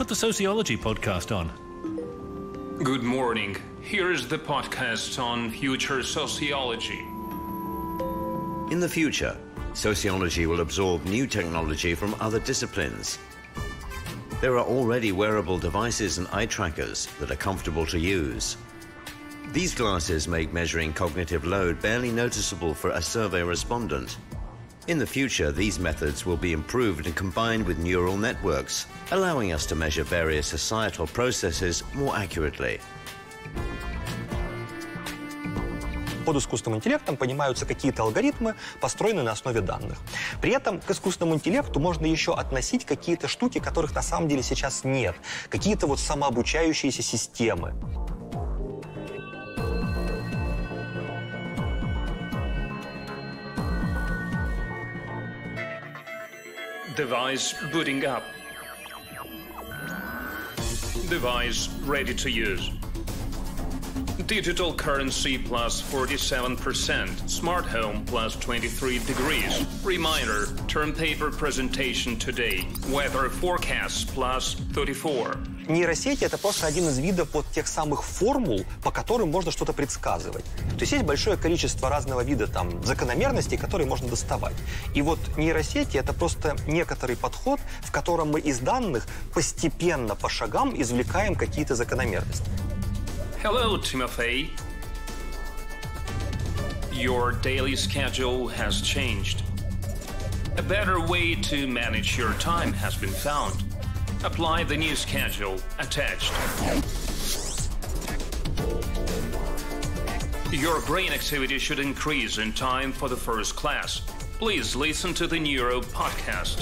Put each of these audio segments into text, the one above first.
put the Sociology podcast on. Good morning. Here is the podcast on future sociology. In the future, sociology will absorb new technology from other disciplines. There are already wearable devices and eye trackers that are comfortable to use. These glasses make measuring cognitive load barely noticeable for a survey respondent. In the future, these methods will be improved and combined with neural networks, allowing us to measure various societal processes more accurately. Под искусственным интеллектом понимаются какие-то алгоритмы, построенные на основе данных. При этом к искусственному интеллекту можно еще относить какие-то штуки, которых на самом деле сейчас нет. Какие-то вот самообучающиеся системы. Device booting up. Device ready to use. Digital currency plus 47%. Smart home plus 23 degrees. Reminder, term paper presentation today. Weather forecast plus 34. Нейросети — это просто один из видов вот тех самых формул, по которым можно что-то предсказывать. То есть есть большое количество разного вида там закономерностей, которые можно доставать. И вот нейросети — это просто некоторый подход, в котором мы из данных постепенно, по шагам извлекаем какие-то закономерности. Hello, Timothy. Your daily schedule has changed. A better way to manage your time has been found. Apply the new schedule attached. Your brain activity should increase in time for the first class. Please listen to the Neuro podcast.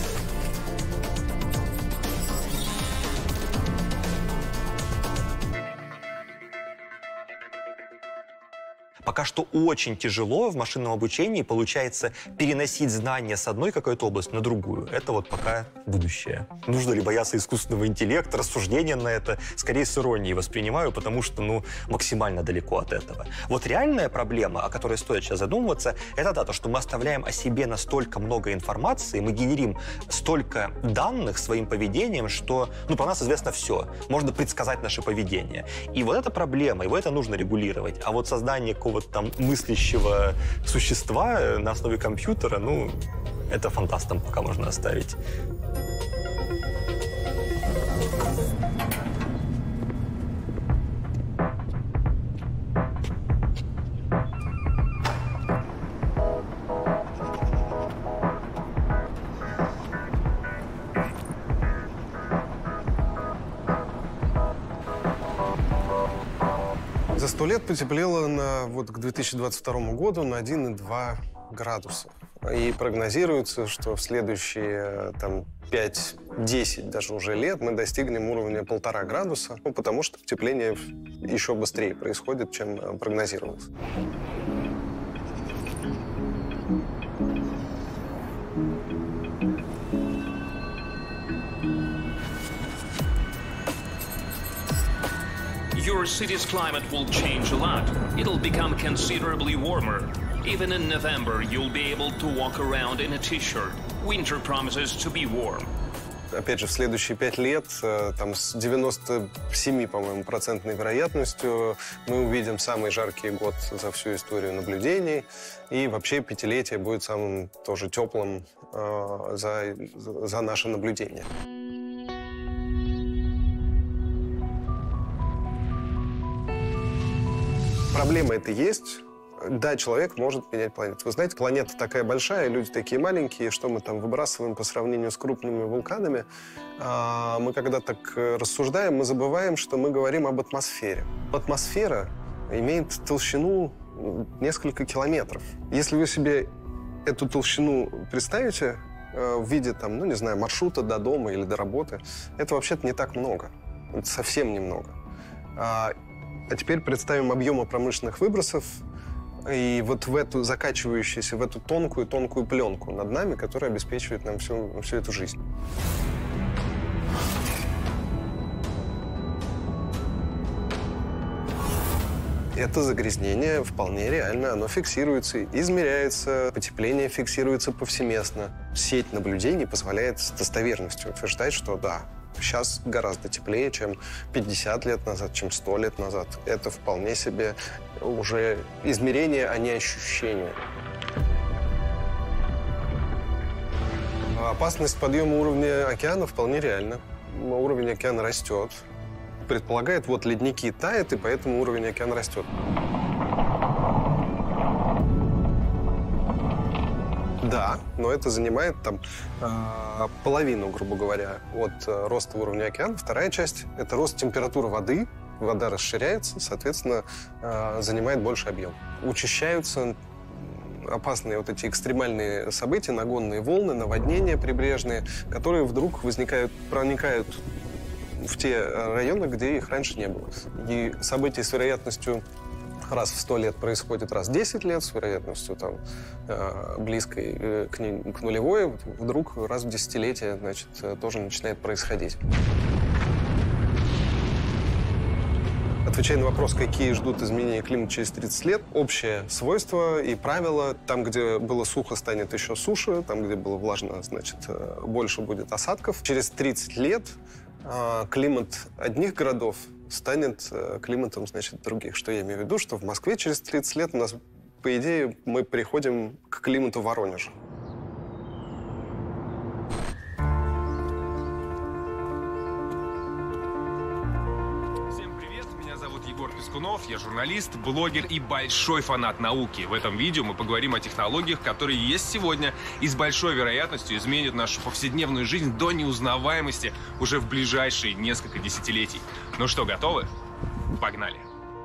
Пока что очень тяжело в машинном обучении получается переносить знания с одной какой-то области на другую. Это вот пока будущее. Нужно ли бояться искусственного интеллекта, рассуждения на это, скорее с иронией воспринимаю, потому что, максимально далеко от этого. Вот реальная проблема, о которой стоит сейчас задумываться, это то, что мы оставляем о себе настолько много информации, мы генерим столько данных своим поведением, что, про нас известно все. Можно предсказать наше поведение. И вот эта проблема, его это нужно регулировать. А вот создание какого-то там мыслящего существа на основе компьютера, это фантастом пока можно оставить. За 100 лет потеплело к 2022 году на 1,2 градуса. И прогнозируется, что в следующие 5-10 даже уже лет мы достигнем уровня 1,5 градуса, потому что потепление еще быстрее происходит, чем прогнозировалось. Your city's climate will change a lot. It'll become considerably warmer. Even in November, you'll be able to walk around in a t-shirt. Winter promises to be warm. Опять же, в следующие 5 лет с 97, по-моему, процентной вероятностью мы увидим самый жаркий год за всю историю наблюдений. И вообще пятилетие будет самым тоже теплым за наше наблюдение. Проблема это есть. Да, человек может менять планету. Вы знаете, планета такая большая, люди такие маленькие, что мы там выбрасываем по сравнению с крупными вулканами. Мы когда так рассуждаем, мы забываем, что мы говорим об атмосфере. Атмосфера имеет толщину несколько километров. Если вы себе эту толщину представите в виде, маршрута до дома или до работы, это вообще-то не так много. Это совсем немного. А теперь представим объемы промышленных выбросов и вот в эту закачивающуюся, в эту тонкую пленку над нами, которая обеспечивает нам всю эту жизнь. Это загрязнение вполне реально, оно фиксируется, измеряется, потепление фиксируется повсеместно. Сеть наблюдений позволяет с достоверностью утверждать, что да, сейчас гораздо теплее, чем 50 лет назад, чем 100 лет назад. Это вполне себе уже измерение, а не ощущение. Опасность подъема уровня океана вполне реальна. Уровень океана растет. Предполагает, вот ледники тают, и поэтому уровень океана растет. Да, но это занимает там половину, грубо говоря, от роста уровня океана. Вторая часть – это рост температуры воды. Вода расширяется, соответственно, занимает больше объем. Учащаются опасные вот эти экстремальные события, нагонные волны, наводнения прибрежные, которые вдруг проникают в те районы, где их раньше не было. И события с вероятностью раз в 100 лет происходит раз в 10 лет, с вероятностью там, близкой к нулевой, вдруг раз в десятилетие, значит, тоже начинает происходить. Отвечая на вопрос, какие ждут изменения климата через 30 лет, общее свойство и правило: там, где было сухо, станет еще суше, там, где было влажно, значит, больше будет осадков. Через 30 лет климат одних городов станет климатом, значит, других. Что я имею в виду? Что в Москве через 30 лет у нас, по идее, мы переходим к климату Воронежа. Я журналист, блогер и большой фанат науки. В этом видео мы поговорим о технологиях, которые есть сегодня и с большой вероятностью изменят нашу повседневную жизнь до неузнаваемости уже в ближайшие несколько десятилетий. Ну что, готовы? Погнали!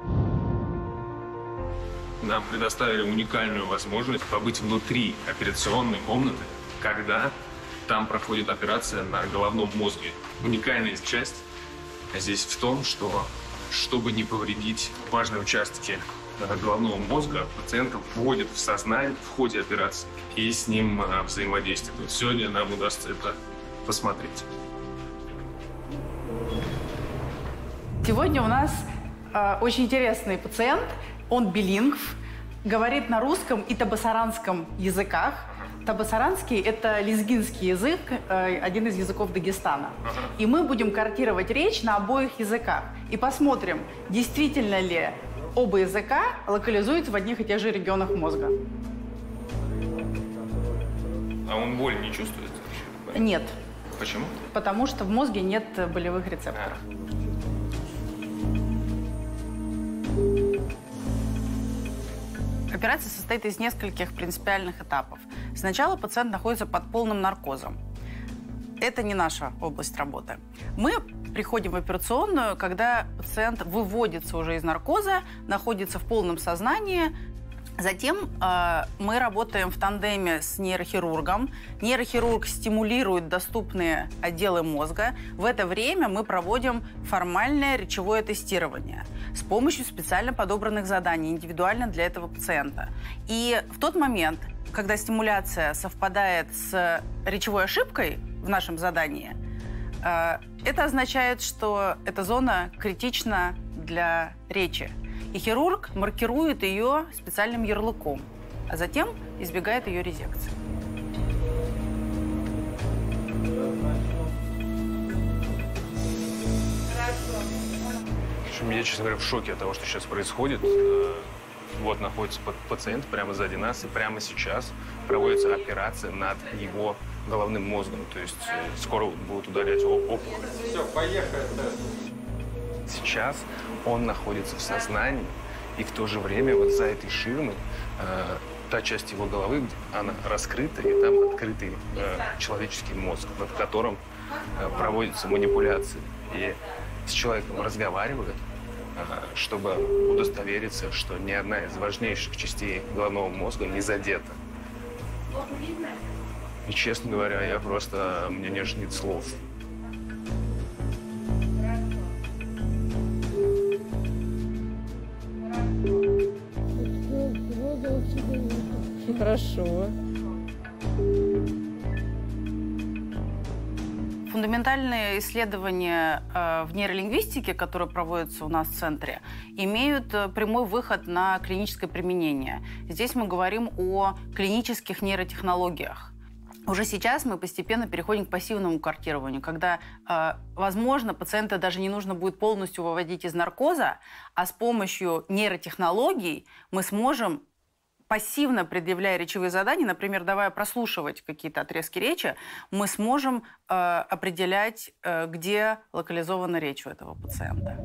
Нам предоставили уникальную возможность побыть внутри операционной комнаты, когда там проходит операция на головном мозге. Уникальная часть здесь в том, что чтобы не повредить важные участки головного мозга, пациента вводят в сознание в ходе операции и с ним взаимодействуют. Вот сегодня нам удастся это посмотреть. Сегодня у нас очень интересный пациент. Он билингв, говорит на русском и табасаранском языках. Табасаранский – это лезгинский язык, один из языков Дагестана. И мы будем картировать речь на обоих языках. И посмотрим, действительно ли оба языка локализуются в одних и тех же регионах мозга. А он боль не чувствует? Нет. Почему? Потому что в мозге нет болевых рецепторов. Операция состоит из нескольких принципиальных этапов. Сначала пациент находится под полным наркозом. Это не наша область работы. Мы приходим в операционную, когда пациент выводится уже из наркоза, находится в полном сознании. Затем мы работаем в тандеме с нейрохирургом. Нейрохирург стимулирует доступные отделы мозга. В это время мы проводим формальное речевое тестирование с помощью специально подобранных заданий, индивидуально для этого пациента. И в тот момент, когда стимуляция совпадает с речевой ошибкой в нашем задании, это означает, что эта зона критична для речи. И хирург маркирует ее специальным ярлыком, а затем избегает ее резекции. Я, честно говоря, в шоке от того, что сейчас происходит. Вот находится пациент прямо сзади нас, и прямо сейчас проводится операция над его головным мозгом. То есть скоро будут удалять опухоль. Все, поехали. Сейчас он находится в сознании, и в то же время вот за этой ширмой та часть его головы, она раскрыта, и там открытый человеческий мозг, над которым проводятся манипуляции. И с человеком разговаривают, чтобы удостовериться, что ни одна из важнейших частей головного мозга не задета. И, честно говоря, мне нет слов. Хорошо. Фундаментальные исследования в нейролингвистике, которые проводятся у нас в центре, имеют прямой выход на клиническое применение. Здесь мы говорим о клинических нейротехнологиях. Уже сейчас мы постепенно переходим к пассивному картированию, когда, возможно, пациента даже не нужно будет полностью выводить из наркоза, а с помощью нейротехнологий мы сможем, пассивно предъявляя речевые задания, например, давая прослушивать какие-то отрезки речи, мы сможем определять, где локализована речь у этого пациента.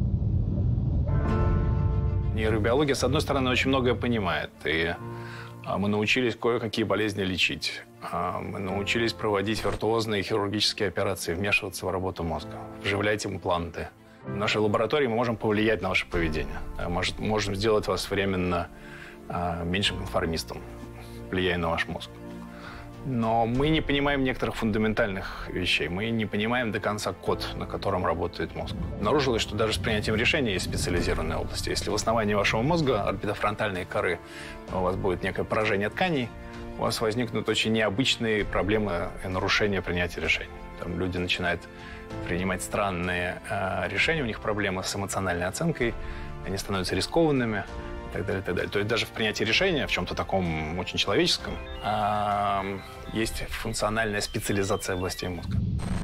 Нейробиология, с одной стороны, очень многое понимает, и мы научились кое-какие болезни лечить. Мы научились проводить виртуозные хирургические операции, вмешиваться в работу мозга, вживлять импланты. В нашей лаборатории мы можем повлиять на ваше поведение. Можем сделать вас временно меньшим конформистом, влияя на ваш мозг. Но мы не понимаем некоторых фундаментальных вещей. Мы не понимаем до конца код, на котором работает мозг. Обнаружилось, что даже с принятием решения есть специализированные области. Если в основании вашего мозга, орбитофронтальной коры, у вас будет некое поражение тканей, у вас возникнут очень необычные проблемы и нарушения принятия решений. Там люди начинают принимать странные решения, у них проблемы с эмоциональной оценкой, они становятся рискованными. И так далее, и так далее. То есть даже в принятии решения, в чем-то таком очень человеческом, есть функциональная специализация областей мозга.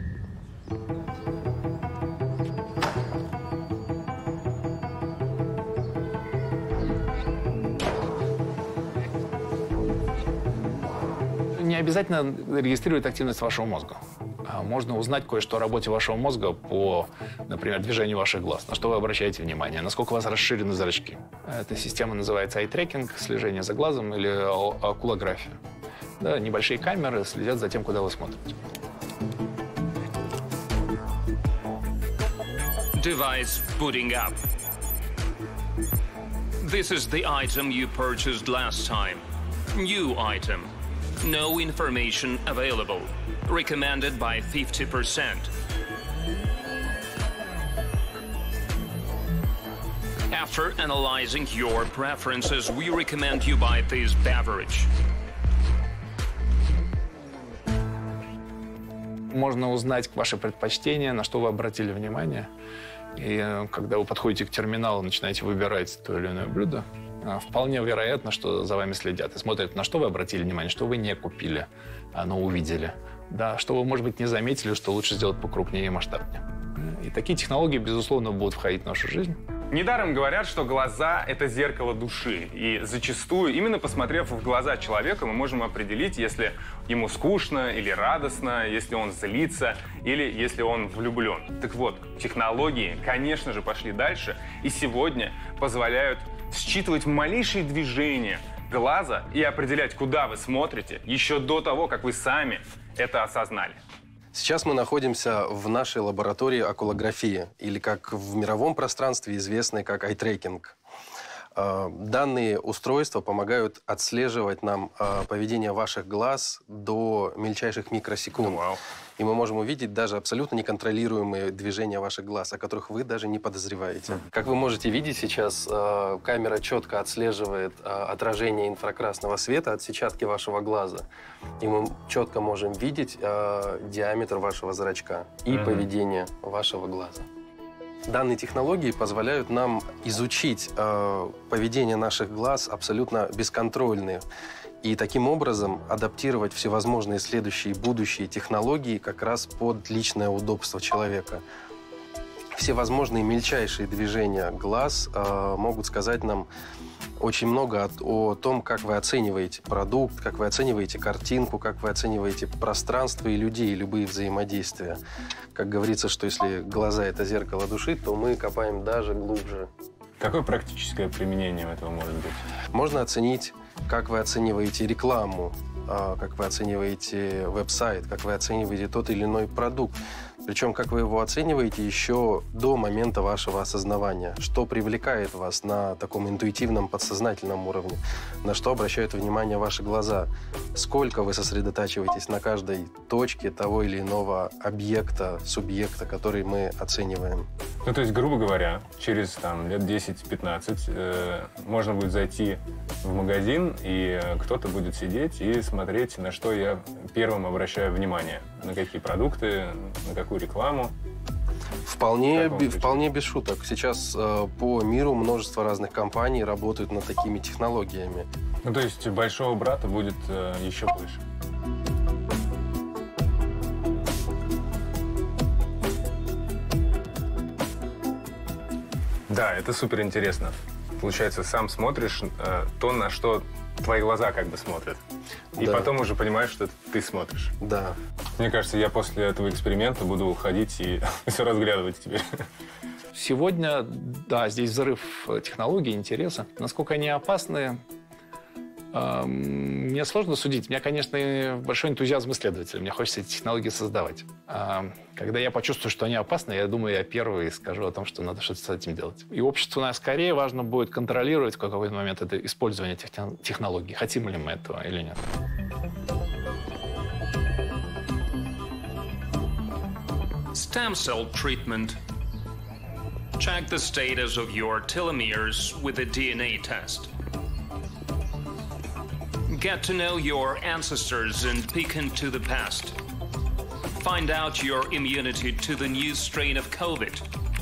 Не обязательно регистрировать активность вашего мозга. Можно узнать кое-что о работе вашего мозга по, например, движению ваших глаз, на что вы обращаете внимание, насколько у вас расширены зрачки. Эта система называется eye-tracking, слежение за глазом или окулография. Да, небольшие камеры следят за тем, куда вы смотрите. Device booting up. This is the item you purchased last time. New item. No information available. Recommended by 50%. After analyzing your preferences, we recommend you buy this beverage. Можно узнать ваши предпочтения, на что вы обратили внимание. И когда вы подходите к терминалу, начинаете выбирать то или иное блюдо, вполне вероятно, что за вами следят и смотрят, на что вы обратили внимание, что вы не купили, но увидели. Да, что вы, может быть, не заметили, что лучше сделать покрупнее и масштабнее. И такие технологии, безусловно, будут входить в нашу жизнь. Недаром говорят, что глаза – это зеркало души. И зачастую, именно посмотрев в глаза человека, мы можем определить, если ему скучно или радостно, если он злится или если он влюблен. Так вот, технологии, конечно же, пошли дальше и сегодня позволяют считывать малейшие движения глаза и определять, куда вы смотрите, еще до того, как вы сами это осознали. Сейчас мы находимся в нашей лаборатории окулографии, или как в мировом пространстве известной как eye-tracking. Данные устройства помогают отслеживать нам поведение ваших глаз до мельчайших микросекунд. Вау. И мы можем увидеть даже абсолютно неконтролируемые движения ваших глаз, о которых вы даже не подозреваете. Как вы можете видеть сейчас, камера четко отслеживает отражение инфракрасного света от сетчатки вашего глаза. И мы четко можем видеть диаметр вашего зрачка и поведение вашего глаза. Данные технологии позволяют нам изучить поведение наших глаз абсолютно бесконтрольно. И таким образом адаптировать всевозможные следующие будущие технологии как раз под личное удобство человека. Всевозможные мельчайшие движения глаз могут сказать нам очень много о том, как вы оцениваете продукт, как вы оцениваете картинку, как вы оцениваете пространство и людей, любые взаимодействия. Как говорится, что если глаза – это зеркало души, то мы копаем даже глубже. Какое практическое применение этого может быть? Можно оценить, как вы оцениваете рекламу, как вы оцениваете веб-сайт, как вы оцениваете тот или иной продукт. Причем, как вы его оцениваете еще до момента вашего осознавания. Что привлекает вас на таком интуитивном, подсознательном уровне. На что обращают внимание ваши глаза. Сколько вы сосредотачиваетесь на каждой точке того или иного объекта, субъекта, который мы оцениваем. Ну, то есть, грубо говоря, через лет 10-15 можно будет зайти в магазин, и кто-то будет сидеть и смотреть, на что я первым обращаю внимание. На какие продукты, на какую рекламу. Вполне без шуток. Сейчас по миру множество разных компаний работают над такими технологиями. Ну, то есть большого брата будет еще больше. Да, это супер интересно. Получается, сам смотришь то, на что твои глаза как бы смотрят. И потом уже понимаешь, что ты смотришь. Да. Мне кажется, я после этого эксперимента буду ходить и все разглядывать теперь. Сегодня, да, здесь взрыв технологий, интереса. Насколько они опасны, мне сложно судить. У меня, конечно, большой энтузиазм исследователя. Мне хочется эти технологии создавать. Когда я почувствую, что они опасны, я думаю, я первый скажу о том, что надо что-то с этим делать. И обществу, наверное, скорее важно будет контролировать в какой-то момент это использование этих технологий. Хотим ли мы этого или нет. Stem cell treatment. Check the status of your telomeres with a DNA test. Get to know your ancestors and peek into the past. Find out your immunity to the new strain of COVID.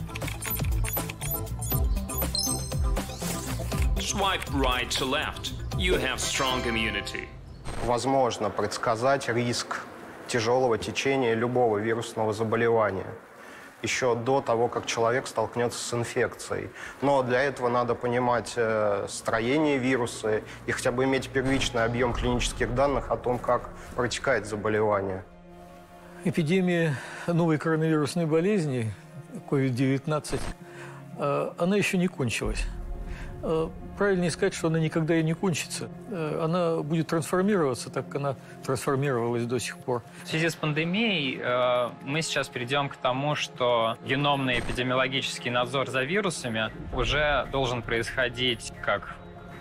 Swipe right to left. You have strong immunity. Возможно предсказать риск тяжелого течения любого вирусного заболевания еще до того, как человек столкнется с инфекцией. Но для этого надо понимать строение вируса и хотя бы иметь первичный объем клинических данных о том, как протекает заболевание. Эпидемия новой коронавирусной болезни, COVID-19, она еще не кончилась. Правильнее сказать, что она никогда и не кончится. Она будет трансформироваться, так как она трансформировалась до сих пор. В связи с пандемией мы сейчас перейдем к тому, что геномный эпидемиологический надзор за вирусами уже должен происходить как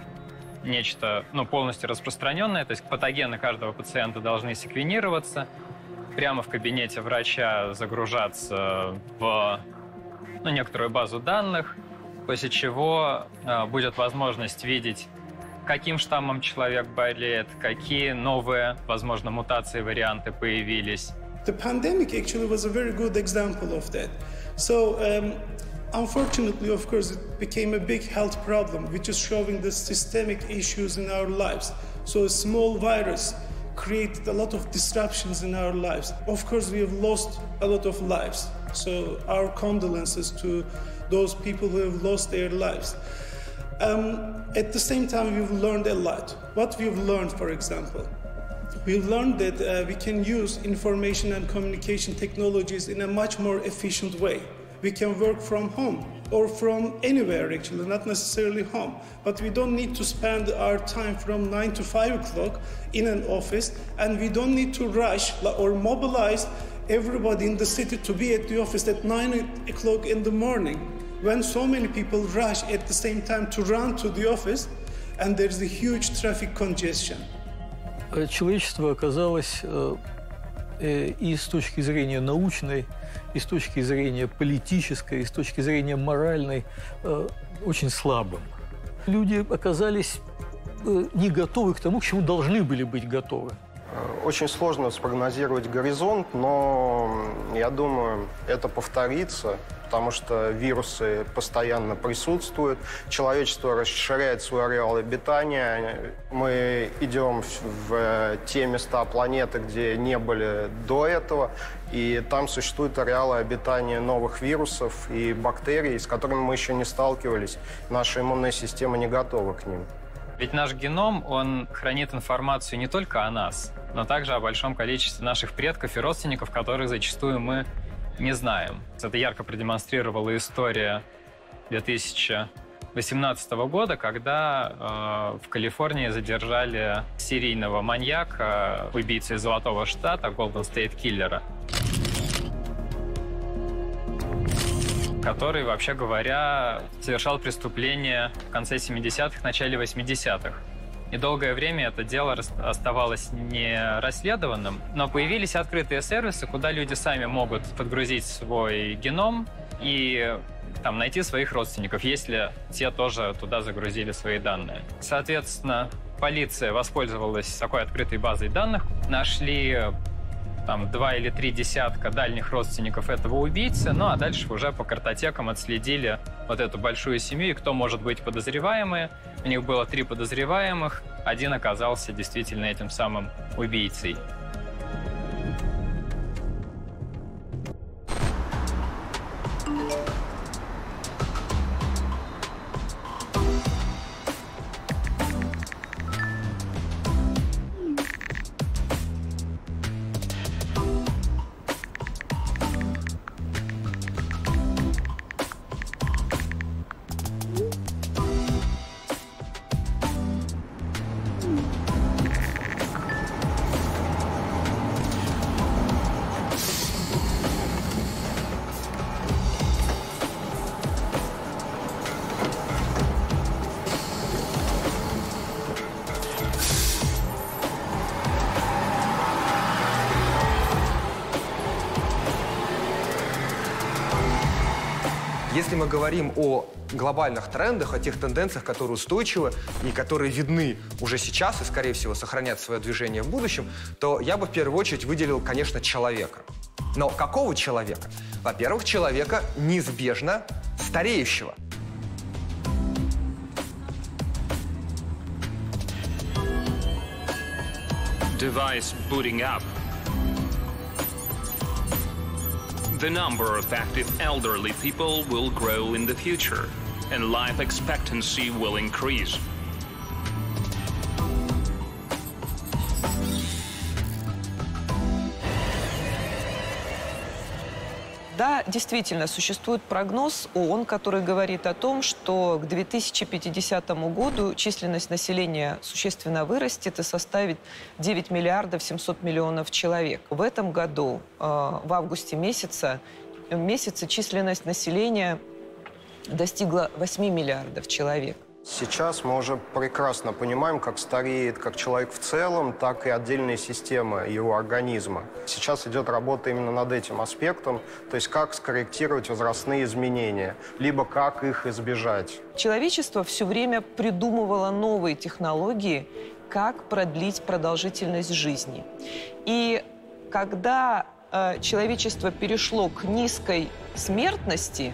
нечто полностью распространенное, то есть патогены каждого пациента должны секвенироваться, прямо в кабинете врача загружаться в некоторую базу данных, после чего будет возможность видеть, каким штаммом человек болеет, какие новые, возможно, мутации, варианты появились. The pandemic actually was a very good example of that. So, unfortunately, of course, it became a big health problem, which is showing the systemic issues in our lives. So a small virus created a lot of disruptions in our lives. Of course, we have lost a lot of lives. So our condolences to those people who have lost their lives. At the same time, we've learned a lot. What we've learned, for example, we've learned that we can use information and communication technologies in a much more efficient way. We can work from home or from anywhere, actually, not necessarily home. But we don't need to spend our time from 9 to 5 o'clock in an office, and we don't need to rush or mobilize everybody in the city to be at the office at 9 o'clock in the morning, when so many people rush at the same time to run to the office, and there's a huge traffic congestion. Человечество оказалось и с точки зрения научной, и с точки зрения политической, и с точки зрения моральной очень слабым. Люди оказались не готовы к тому, к чему должны были быть готовы. Очень сложно спрогнозировать горизонт, но я думаю, это повторится, потому что вирусы постоянно присутствуют, человечество расширяет свой ареал обитания, мы идем в те места планеты, где не были до этого, и там существуют ареалы обитания новых вирусов и бактерий, с которыми мы еще не сталкивались, наша иммунная система не готова к ним. Ведь наш геном, он хранит информацию не только о нас, но также о большом количестве наших предков и родственников, которых зачастую мы не знаем. Это ярко продемонстрировала история 2018 года, когда в Калифорнии задержали серийного маньяка, убийцу из Золотого Штата, Golden State Killer, который, вообще говоря, совершал преступления в конце 70-х, начале 80-х. И долгое время это дело оставалось не расследованным, но появились открытые сервисы, куда люди сами могут подгрузить свой геном и там найти своих родственников, если те тоже туда загрузили свои данные. Соответственно, полиция воспользовалась такой открытой базой данных, нашли 2 или 3 десятка дальних родственников этого убийцы, ну а дальше уже по картотекам отследили вот эту большую семью и кто может быть подозреваемые. У них было 3 подозреваемых, один оказался действительно этим самым убийцей. Если мы говорим о глобальных трендах, о тех тенденциях, которые устойчивы и которые видны уже сейчас и, скорее всего, сохранят свое движение в будущем, то я бы в первую очередь выделил, конечно, человека. Но какого человека? Во-первых, человека неизбежно стареющего. Device booting up. The number of active elderly people will grow in the future, and life expectancy will increase. Да, действительно, существует прогноз ООН, который говорит о том, что к 2050 году численность населения существенно вырастет и составит 9 миллиардов 700 миллионов человек. В этом году, в августе месяце численность населения достигла 8 миллиардов человек. Сейчас мы уже прекрасно понимаем, как стареет как человек в целом, так и отдельные системы его организма. Сейчас идет работа именно над этим аспектом, то есть как скорректировать возрастные изменения, либо как их избежать. Человечество все время придумывало новые технологии, как продлить продолжительность жизни. И когда человечество перешло к низкой смертности,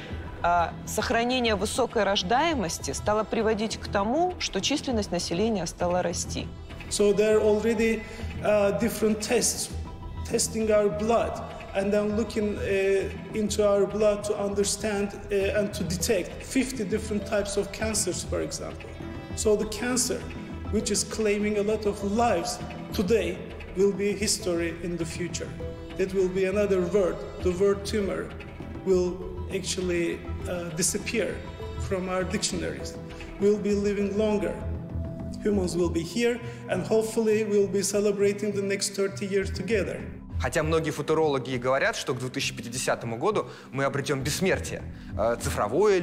сохранение высокой рождаемости стало приводить к тому, что численность населения стала расти. So there are already different tests, testing our blood, and then looking into our blood to understand and to detect 50 different types of cancers, for example. So the cancer, which is claiming a lot of lives today, will be history in the future. It will be another word. The word tumor will actually disappear from our dictionaries. We'll be living longer. Humans will be here, and hopefully we'll be celebrating the next 30 years together. Хотя многие футурологи говорят, что к 2050 году мы обретем бессмертие. Цифровое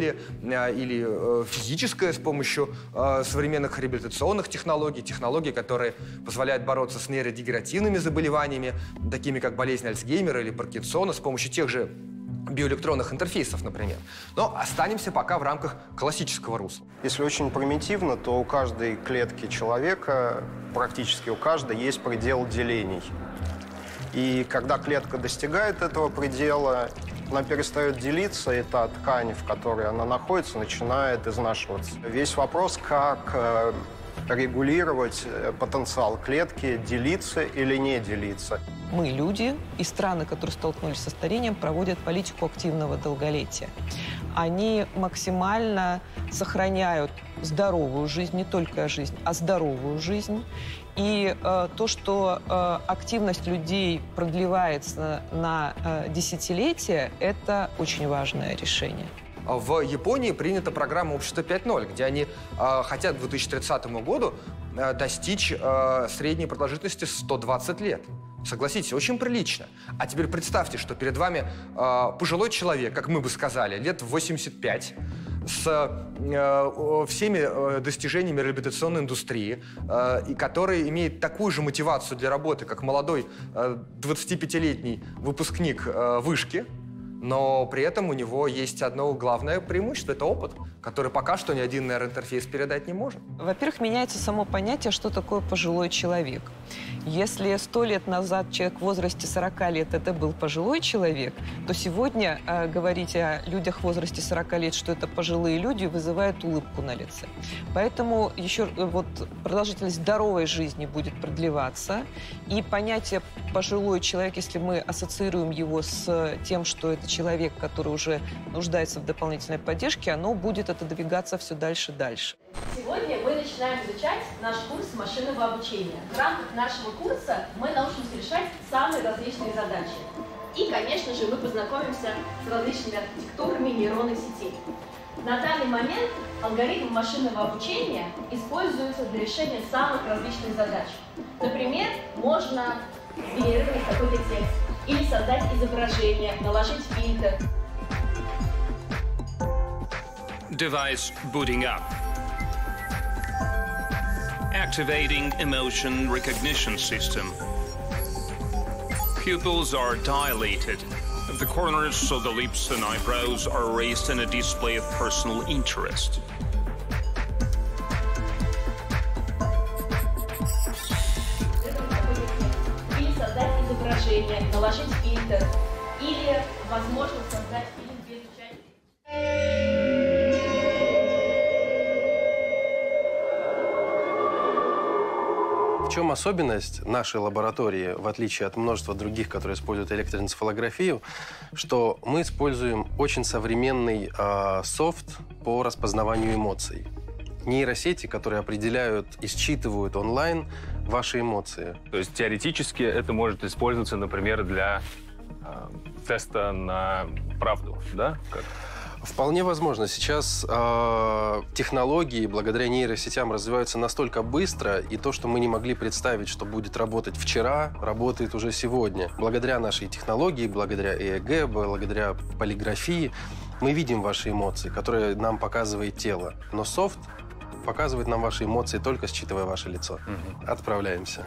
или физическое с помощью современных реабилитационных технологий, технологий, которые позволяют бороться с нейродегенеративными заболеваниями, такими как болезнь Альцгеймера или Паркинсона, с помощью тех же биоэлектронных интерфейсов, например. Но останемся пока в рамках классического русла. Если очень примитивно, то у каждой клетки человека, практически у каждой, есть предел делений. И когда клетка достигает этого предела, она перестает делиться, и та ткань, в которой она находится, начинает изнашиваться. Весь вопрос, как регулировать потенциал клетки, делиться или не делиться. Мы, люди, и страны, которые столкнулись со старением, проводят политику активного долголетия. Они максимально сохраняют здоровую жизнь, не только жизнь, а здоровую жизнь. И то, что активность людей продлевается на десятилетия, это очень важное решение. В Японии принята программа «Общество 5.0», где они хотят к 2030 году достичь средней продолжительности 120 лет. Согласитесь, очень прилично. А теперь представьте, что перед вами пожилой человек, как мы бы сказали, лет 85, с всеми достижениями реабилитационной индустрии, и который имеет такую же мотивацию для работы, как молодой 25-летний выпускник вышки, но при этом у него есть одно главное преимущество – это опыт, который пока что ни один нейроинтерфейс передать не может. Во-первых, меняется само понятие, что такое пожилой человек. Если 100 лет назад человек в возрасте 40 лет – это был пожилой человек, то сегодня говорить о людях в возрасте 40 лет, что это пожилые люди, вызывает улыбку на лице. Поэтому еще вот продолжительность здоровой жизни будет продлеваться, и понятие пожилой человек, если мы ассоциируем его с тем, что это человек, который уже нуждается в дополнительной поддержке, оно будет отодвигаться все дальше и дальше. Сегодня мы начинаем изучать наш курс машинного обучения. В рамках нашего курса мы научимся решать самые различные задачи. И, конечно же, мы познакомимся с различными архитектурами нейронных сетей. На данный момент алгоритм машинного обучения используется для решения самых различных задач. Например, можно генерировать какой-то текст или создать изображение, наложить фильтр. Device booting up. Activating emotion recognition system. Pupils are dilated. the corners so the lips and eyebrows are raised in a display of personal interest. Или создать изображение, наложить фильтр, или, возможно, создать фильм без участия. В чем особенность нашей лаборатории, в отличие от множества других, которые используют электроэнцефалографию, что мы используем очень современный софт по распознаванию эмоций. Нейросети, которые определяют и считывают онлайн ваши эмоции. То есть теоретически это может использоваться, например, для теста на правду, да? Как? Вполне возможно. Сейчас технологии благодаря нейросетям развиваются настолько быстро, и то, что мы не могли представить, что будет работать вчера, работает уже сегодня. Благодаря нашей технологии, благодаря ЭЭГ, благодаря полиграфии, мы видим ваши эмоции, которые нам показывает тело. Но софт показывает нам ваши эмоции, только считывая ваше лицо. Отправляемся.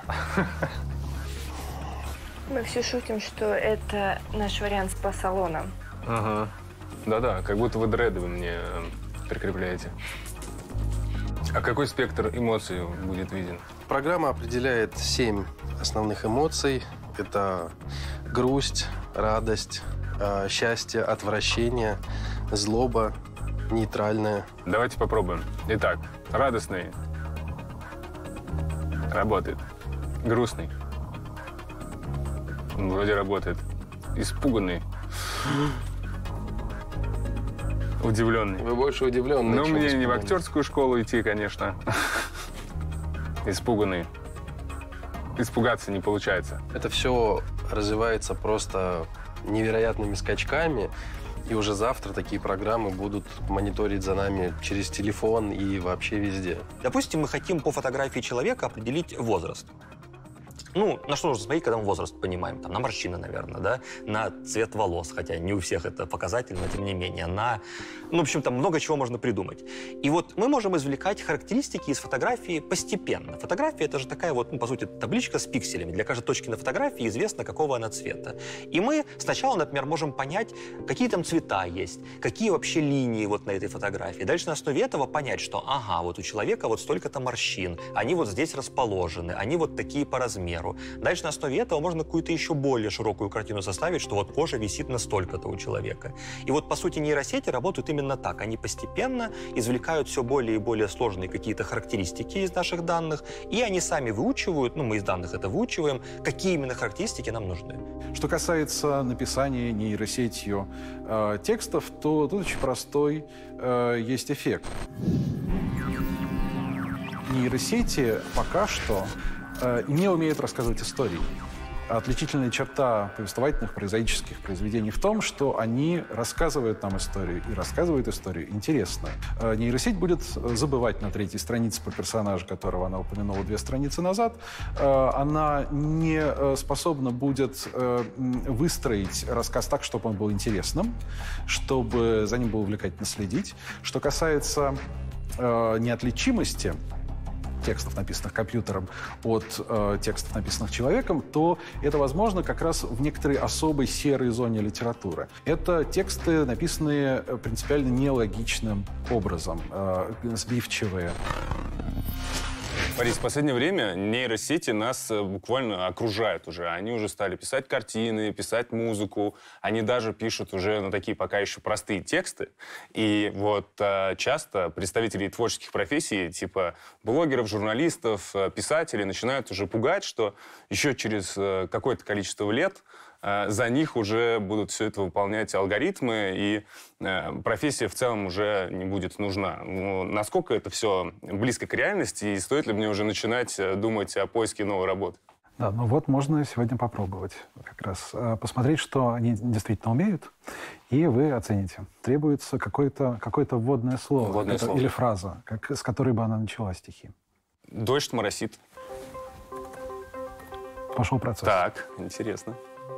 Мы все шутим, что это наш вариант спа-салона. Ага. Да-да, как будто вы дреды мне прикрепляете. А какой спектр эмоций будет виден? Программа определяет 7 основных эмоций. Это грусть, радость, счастье, отвращение, злоба, нейтральное. Давайте попробуем. Итак, радостный. Работает. Грустный. Вроде работает. Испуганный. Удивленный. Вы больше удивленный, Но чем мне испуганный. не в актерскую школу идти, конечно. Испуганный. Испугаться не получается. Это все развивается просто невероятными скачками. И уже завтра такие программы будут мониторить за нами через телефон и вообще везде. Допустим, мы хотим по фотографии человека определить возраст. Ну, на что нужно смотреть, когда мы возраст понимаем? Там, на морщины, наверное, да? На цвет волос, хотя не у всех это показатель, но тем не менее. Ну, в общем, там много чего можно придумать. И вот мы можем извлекать характеристики из фотографии постепенно. Фотография — это же такая вот, ну, по сути, табличка с пикселями. Для каждой точки на фотографии известно, какого она цвета. И мы сначала, например, можем понять, какие там цвета есть, какие вообще линии вот на этой фотографии. Дальше на основе этого понять, что, ага, вот у человека вот столько-то морщин, они вот здесь расположены, они вот такие по размеру. Дальше на основе этого можно какую-то еще более широкую картину составить, что вот кожа висит настолько-то у человека. И вот, по сути, нейросети работают именно так. Они постепенно извлекают все более и более сложные какие-то характеристики из наших данных, и они сами выучивают, ну, мы из данных это выучиваем, какие именно характеристики нам нужны. Что касается написания нейросетью текстов, то тут очень простой есть эффект. Нейросети пока что не умеют рассказывать истории. Отличительная черта повествовательных, прозаических произведений в том, что они рассказывают нам историю, и рассказывают историю интересно. Нейросеть будет забывать на 3-й странице про персонажа, которого она упомянула 2 страницы назад. Она не способна будет выстроить рассказ так, чтобы он был интересным, чтобы за ним было увлекательно следить. Что касается неотличимости текстов, написанных компьютером, от текстов, написанных человеком, то это возможно как раз в некоторой особой серой зоне литературы. Это тексты, написанные принципиально нелогичным образом, сбивчивые. Борис, в последнее время нейросети нас буквально окружают уже. Они уже стали писать картины, писать музыку. Они даже пишут уже на такие пока еще простые тексты. И вот часто представители творческих профессий, типа блогеров, журналистов, писателей, начинают уже пугать, что еще через какое-то количество лет за них уже будут все это выполнять алгоритмы, и профессия в целом уже не будет нужна. Ну, насколько это все близко к реальности, и стоит ли мне уже начинать думать о поиске новой работы? Да, ну вот можно сегодня попробовать как раз посмотреть, что они действительно умеют, и вы оцените. Требуется какое-то вводное слово, или фраза, с которой бы она начала стихи. Дождь моросит. Пошел процесс. Так, интересно.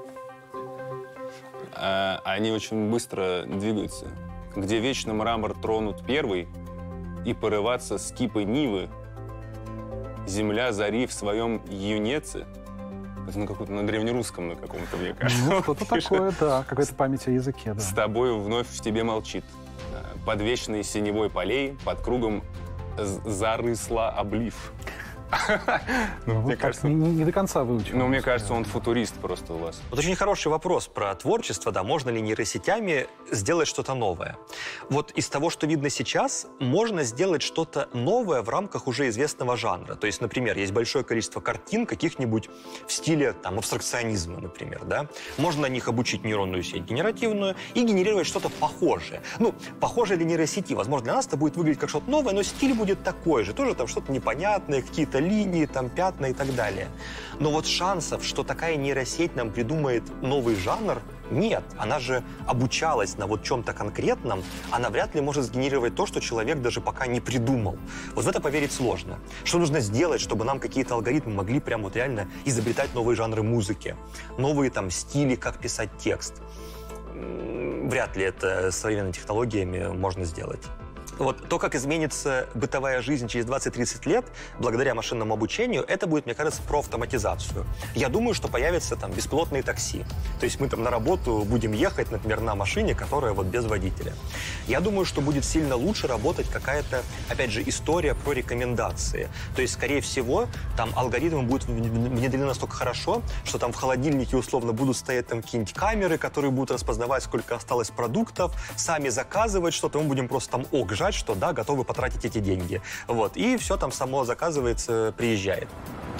Они очень быстро двигаются. Где вечно мрамор тронут первый, и порываться с кипой нивы, земля зари в своем юнеце, Это на древнерусском на каком-то, мне кажется. Что-то такое, да, какая-то память о языке, да. С тобой вновь в тебе молчит. Под вечной синевой полей, под кругом зарысла облив. Мне кажется, не до конца выучил. Ну, мне кажется, он футурист просто у вас. Вот очень хороший вопрос про творчество, да, можно ли нейросетями сделать что-то новое. Вот из того, что видно сейчас, можно сделать что-то новое в рамках уже известного жанра. То есть, например, есть большое количество картин каких-нибудь в стиле там, абстракционизма, например, да. Можно на них обучить нейронную сеть генеративную и генерировать что-то похожее. Ну, похожее для нейросети. Возможно, для нас это будет выглядеть как что-то новое, но стиль будет такой же. Тоже там что-то непонятное, какие-то линии, там, пятна и так далее. Но вот шансов, что такая нейросеть нам придумает новый жанр, нет. Она же обучалась на вот чем-то конкретном, она вряд ли может сгенерировать то, что человек даже пока не придумал. Вот в это поверить сложно. Что нужно сделать, чтобы нам какие-то алгоритмы могли прям вот реально изобретать новые жанры музыки, новые там стили, как писать текст? Вряд ли это современными технологиями можно сделать. Вот то, как изменится бытовая жизнь через 20-30 лет, благодаря машинному обучению, это будет, мне кажется, про автоматизацию. Я думаю, что появятся там беспилотные такси. То есть мы там на работу будем ехать, например, на машине, которая вот без водителя. Я думаю, что будет сильно лучше работать какая-то, опять же, история про рекомендации. То есть, скорее всего, там алгоритмы будут внедрены настолько хорошо, что там в холодильнике условно будут стоять там какие-нибудь камеры, которые будут распознавать, сколько осталось продуктов, сами заказывать что-то, мы будем просто там жать, что да, готовы потратить эти деньги. Вот. И все там само заказывается, приезжает.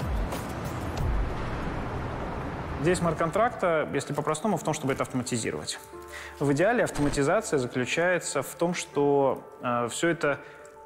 Здесь смарт-контракта, если по-простому, в том, чтобы это автоматизировать. В идеале автоматизация заключается в том, что все это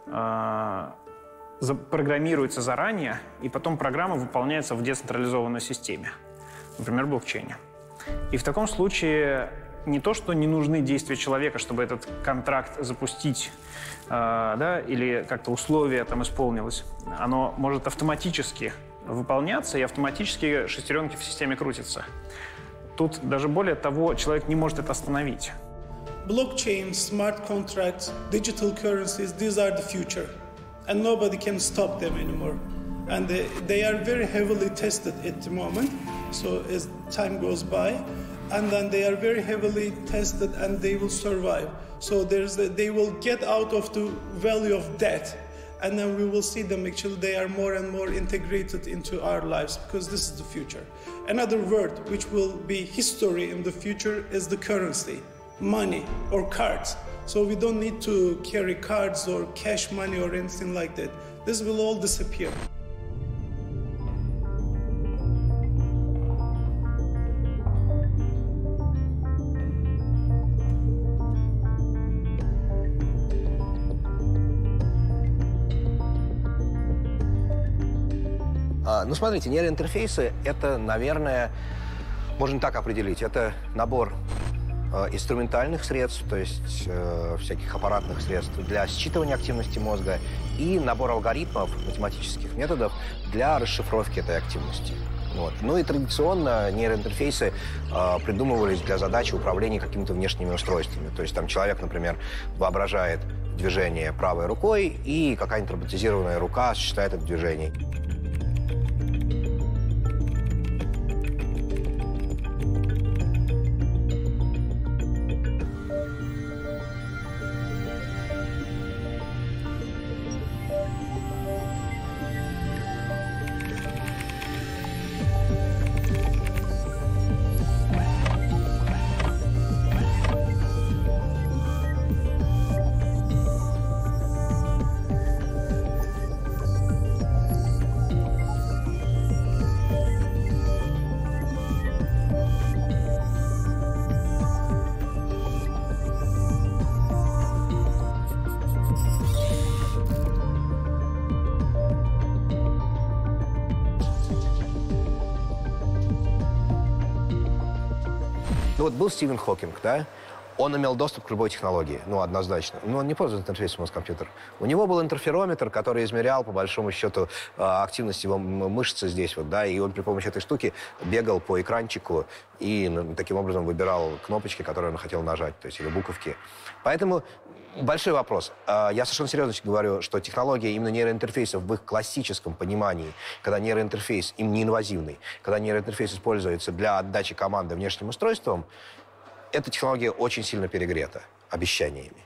программируется заранее, и потом программа выполняется в децентрализованной системе, например, блокчейне. И в таком случае не то, что не нужны действия человека, чтобы этот контракт запустить, да, или как-то условие там исполнилось. Оно может автоматически выполняться, и автоматически шестеренки в системе крутятся. Тут даже более того, человек не может это остановить. Blockchain, smart contracts, digital currencies, these are the future. And nobody can stop them anymore. And they are very heavily tested at the moment. So as time goes by, and then they are very heavily tested and they will survive. So they will get out of the valley of death, and then we will see them actually, they are more and more integrated into our lives, because this is the future. Another word which will be history in the future is the currency, money or cards. So we don't need to carry cards or cash money or anything like that. This will all disappear. Ну, смотрите, нейроинтерфейсы — это, наверное, можно так определить, это набор инструментальных средств, то есть всяких аппаратных средств для считывания активности мозга и набор алгоритмов, математических методов для расшифровки этой активности. Вот. Ну и традиционно нейроинтерфейсы придумывались для задачи управления какими-то внешними устройствами. То есть там человек, например, воображает движение правой рукой, и какая-нибудь роботизированная рука осуществляет это движение. Ну вот был Стивен Хокинг, да? Он имел доступ к любой технологии, ну, однозначно. Но он не пользуется интерфейсом мозг-компьютер. У него был интерферометр, который измерял, по большому счету, активность его мышцы здесь, вот, да, и он при помощи этой штуки бегал по экранчику и таким образом выбирал кнопочки, которые он хотел нажать, то есть или буковки. Поэтому Большой вопрос. Я совершенно серьезно говорю, что технология именно нейроинтерфейсов в их классическом понимании, когда нейроинтерфейс им не инвазивный, когда нейроинтерфейс используется для отдачи команды внешним устройством, эта технология очень сильно перегрета обещаниями.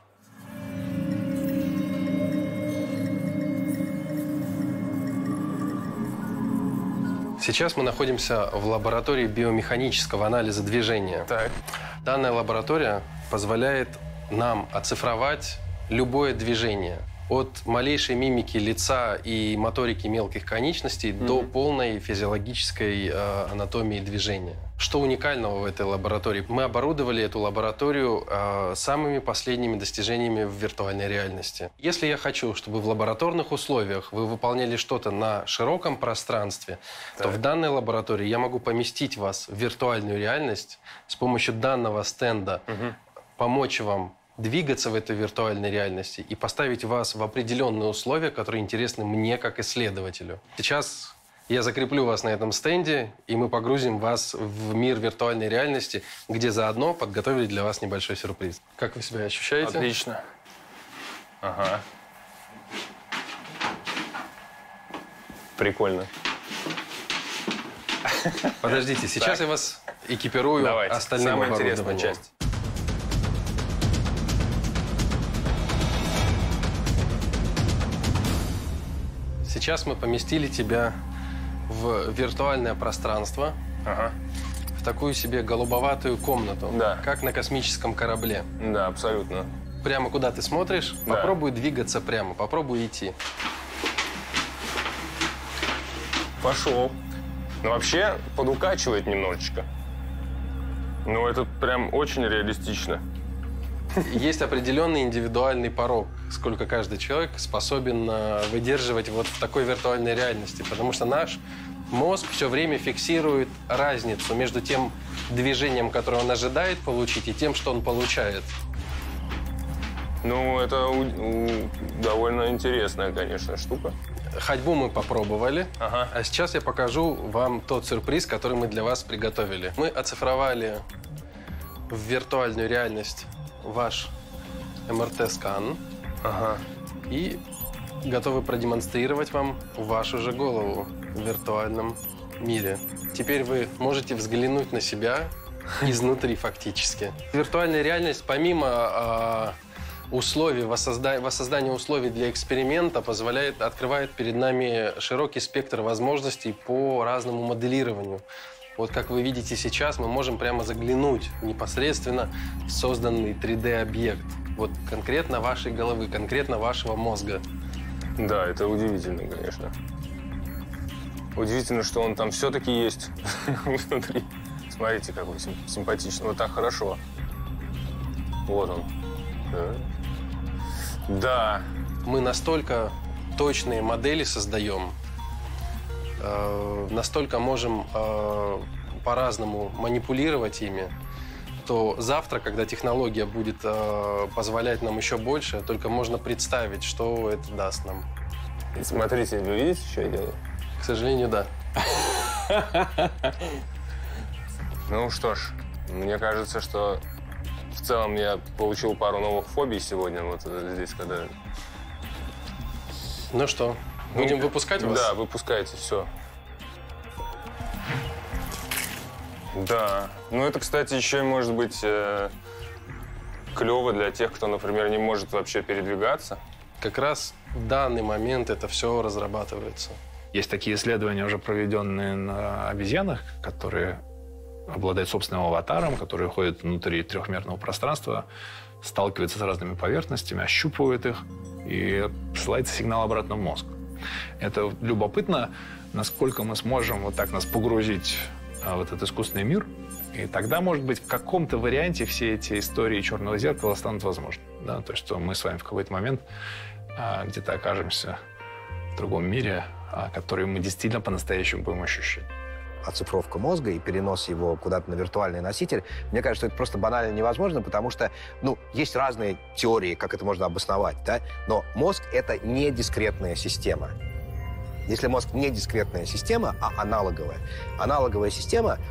Сейчас мы находимся в лаборатории биомеханического анализа движения. Так. Данная лаборатория позволяет нам оцифровать любое движение. От малейшей мимики лица и моторики мелких конечностей до полной физиологической анатомии движения. Что уникального в этой лаборатории? Мы оборудовали эту лабораторию самыми последними достижениями в виртуальной реальности. Если я хочу, чтобы в лабораторных условиях вы выполняли что-то на широком пространстве, то в данной лаборатории я могу поместить вас в виртуальную реальность с помощью данного стенда, помочь вам двигаться в этой виртуальной реальности и поставить вас в определенные условия, которые интересны мне как исследователю. Сейчас я закреплю вас на этом стенде, и мы погрузим вас в мир виртуальной реальности, где заодно подготовили для вас небольшой сюрприз. Как вы себя ощущаете? Отлично. Ага. Прикольно. Подождите, сейчас я вас экипирую остальным самая оборудованием. интересная часть. Сейчас мы поместили тебя в виртуальное пространство, в такую себе голубоватую комнату, как на космическом корабле. Да, абсолютно. Прямо куда ты смотришь, попробуй двигаться прямо, попробуй идти. Пошел. Но вообще подукачивает немножечко. Ну, это прям очень реалистично. Есть определенный индивидуальный порог, сколько каждый человек способен выдерживать вот в такой виртуальной реальности. Потому что наш мозг все время фиксирует разницу между тем движением, которое он ожидает получить, и тем, что он получает. Ну, это довольно интересная, конечно, штука. Ходьбу мы попробовали, а сейчас я покажу вам тот сюрприз, который мы для вас приготовили. Мы оцифровали в виртуальную реальность ваш МРТ-скан и готовы продемонстрировать вам вашу же голову в виртуальном мире. Теперь вы можете взглянуть на себя изнутри фактически. Виртуальная реальность, помимо условий, воссоздания условий для эксперимента, открывает перед нами широкий спектр возможностей по разному моделированию. Вот как вы видите сейчас, мы можем прямо заглянуть непосредственно в созданный 3D-объект. Вот конкретно вашей головы, конкретно вашего мозга. Да, это удивительно, конечно. Удивительно, что он там все-таки есть внутри. Смотрите, какой симпатичный. Вот так хорошо. Вот он. Да. Мы настолько точные модели создаем, настолько можем по-разному манипулировать ими, то завтра, когда технология будет позволять нам еще больше, только можно представить, что это даст нам. Смотрите, вы видите, что я делаю? К сожалению, да. Ну что ж, мне кажется, что в целом я получил пару новых фобий сегодня, вот здесь, когда... Ну что, будем выпускать вас? Да, выпускайте, все. Да. Ну, это, кстати, еще и может быть клево для тех, кто, например, не может вообще передвигаться. Как раз в данный момент это все разрабатывается. Есть такие исследования, уже проведенные на обезьянах, которые обладают собственным аватаром, которые ходят внутри трехмерного пространства, сталкиваются с разными поверхностями, ощупывают их, и посылается сигнал обратно в мозг. Это любопытно, насколько мы сможем вот так нас погрузить в этот искусственный мир, и тогда, может быть, в каком-то варианте все эти истории черного зеркала станут возможны. Да? То есть, что мы с вами в какой-то момент где-то окажемся в другом мире, который мы действительно по-настоящему будем ощущать. Оцифровка мозга и перенос его куда-то на виртуальный носитель, мне кажется, что это просто банально невозможно, потому что, ну, есть разные теории, как это можно обосновать, да? Но мозг — это не дискретная система. Если мозг не дискретная система, а аналоговая система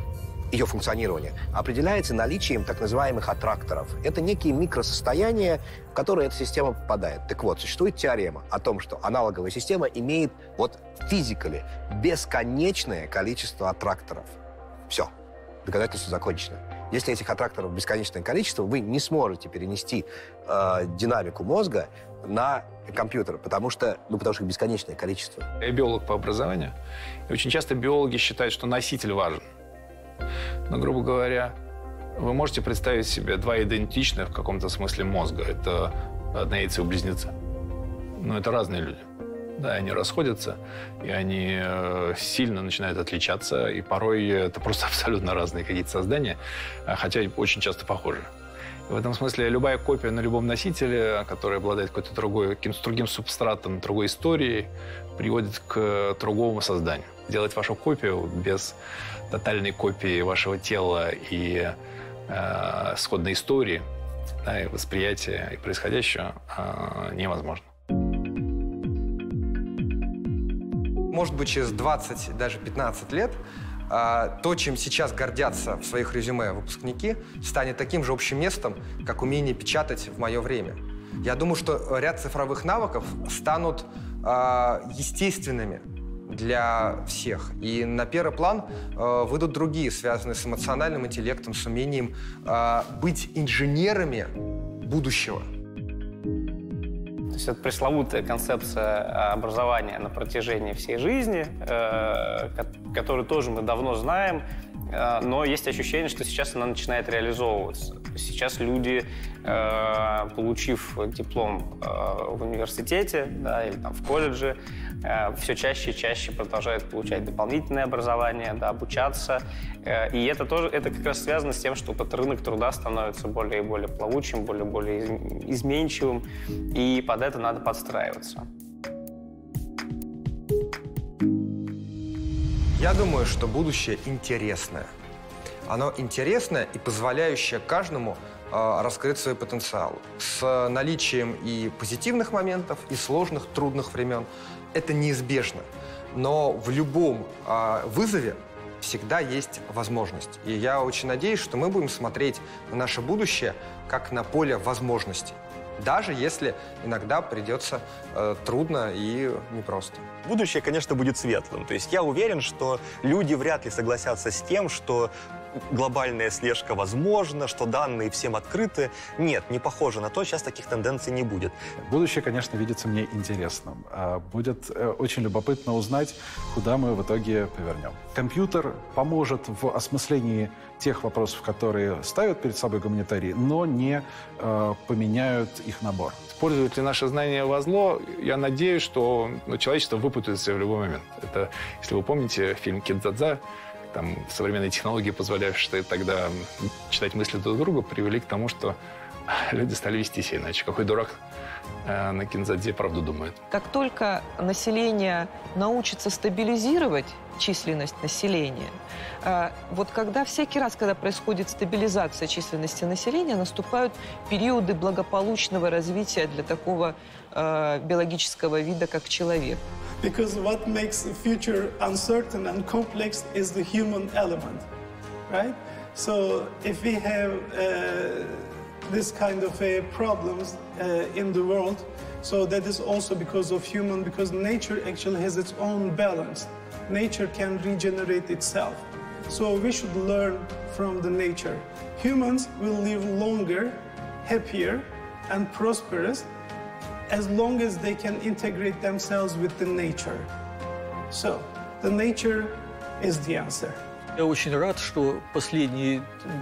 ее функционирование, определяется наличием так называемых аттракторов. Это некие микросостояния, в которые эта система попадает. Так вот, существует теорема о том, что аналоговая система имеет вот физикали бесконечное количество аттракторов. Все, доказательство закончено. Если этих аттракторов бесконечное количество, вы не сможете перенести динамику мозга на компьютер, потому что их бесконечное количество. Я биолог по образованию, и очень часто биологи считают, что носитель важен. Но, грубо говоря, вы можете представить себе два идентичных в каком-то смысле мозга. Это однояйцевые-близнецы. Но это разные люди. Да, они расходятся, и они сильно начинают отличаться, и порой это просто абсолютно разные какие-то создания, хотя очень часто похожи. В этом смысле любая копия на любом носителе, который обладает каким-то другим субстратом, другой историей, приводит к другому созданию. Делать вашу копию без тотальной копии вашего тела и сходной истории, да, и восприятия и происходящего невозможно. Может быть, через 20, даже 15 лет то, чем сейчас гордятся в своих резюме выпускники, станет таким же общим местом, как умение печатать в мое время. Я думаю, что ряд цифровых навыков станут естественными для всех. И на первый план выйдут другие, связанные с эмоциональным интеллектом, с умением быть инженерами будущего. То есть это пресловутая концепция образования на протяжении всей жизни, которую тоже мы давно знаем, но есть ощущение, что сейчас она начинает реализовываться. Сейчас люди, получив диплом в университете, да, или там, в колледже, все чаще и чаще продолжают получать дополнительное образование, да, обучаться. И это как раз связано с тем, что рынок труда становится более и более плавучим, более и более изменчивым, и под это надо подстраиваться. Я думаю, что будущее интересное. Оно интересное и позволяющее каждому раскрыть свои потенциалы. С наличием и позитивных моментов, и сложных, трудных времен. Это неизбежно. Но в любом вызове всегда есть возможность. И я очень надеюсь, что мы будем смотреть на наше будущее как на поле возможностей. Даже если иногда придется трудно и непросто. Будущее, конечно, будет светлым. То есть я уверен, что люди вряд ли согласятся с тем, что глобальная слежка возможна, что данные всем открыты. Нет, не похоже на то, сейчас таких тенденций не будет. Будущее, конечно, видится мне интересным. Будет очень любопытно узнать, куда мы в итоге повернем. Компьютер поможет в осмыслении тех вопросов, которые ставят перед собой гуманитарии, но не поменяют их набор. Используют ли наши знания во зло? Я надеюсь, что человечество выпутается в любой момент. Это, если вы помните, фильм «Кидзадза», там современные технологии, позволявшие тогда читать мысли друг друга, привели к тому, что люди стали вести себя иначе. Какой дурак на Кинзадзе правду думает. Как только население научится стабилизировать численность населения, вот когда всякий раз, когда происходит стабилизация численности населения, наступают периоды благополучного развития для такого биологического вида, как человек. Because what makes the future uncertain and complex is the human element, right? So if we have this kind of problems in the world, so that is also because of human, because nature actually has its own balance. Nature can regenerate itself. So we should learn from the nature. Humans will live longer, happier, and prosperous as long as they can integrate themselves with the nature. So, the nature is the answer. Я очень рад, что последние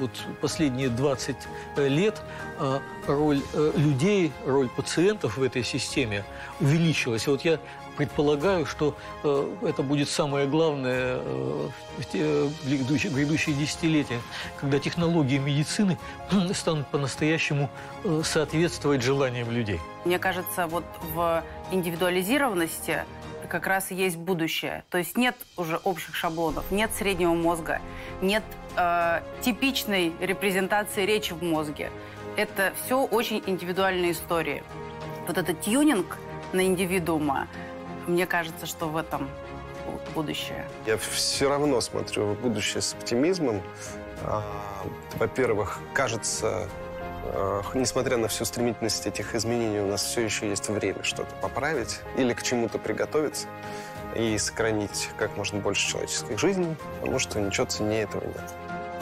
20 лет роль людей, роль пациентов в этой системе увеличилась. И вот я предполагаю, что это будет самое главное в грядущие десятилетия, когда технологии медицины станут по-настоящему соответствовать желаниям людей. Мне кажется, вот в индивидуализированности как раз и есть будущее. То есть нет уже общих шаблонов, нет среднего мозга, нет типичной репрезентации речи в мозге. Это все очень индивидуальные истории. Вот этот тюнинг на индивидуума, мне кажется, что в этом будущее? Я все равно смотрю в будущее с оптимизмом. Во-первых, кажется, несмотря на всю стремительность этих изменений, у нас все еще есть время что-то поправить или к чему-то приготовиться и сохранить как можно больше человеческих жизней, потому что ничего ценнее этого нет.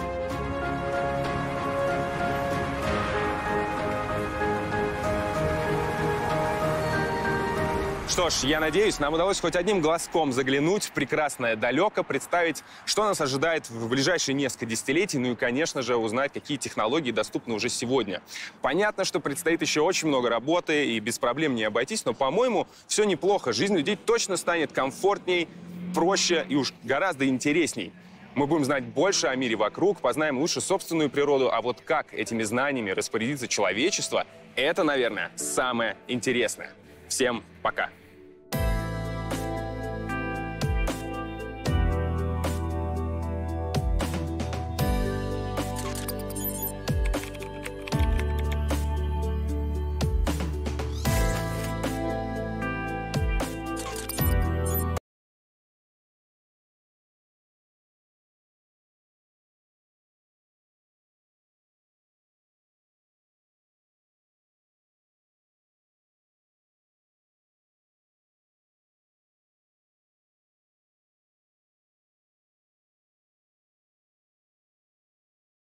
Что ж, я надеюсь, нам удалось хоть одним глазком заглянуть в прекрасное далеко, представить, что нас ожидает в ближайшие несколько десятилетий, ну и, конечно же, узнать, какие технологии доступны уже сегодня. Понятно, что предстоит еще очень много работы, и без проблем не обойтись, но, по-моему, все неплохо. Жизнь людей точно станет комфортней, проще и уж гораздо интересней. Мы будем знать больше о мире вокруг, познаем лучше собственную природу, а вот как этими знаниями распорядится человечество, это, наверное, самое интересное. Всем пока!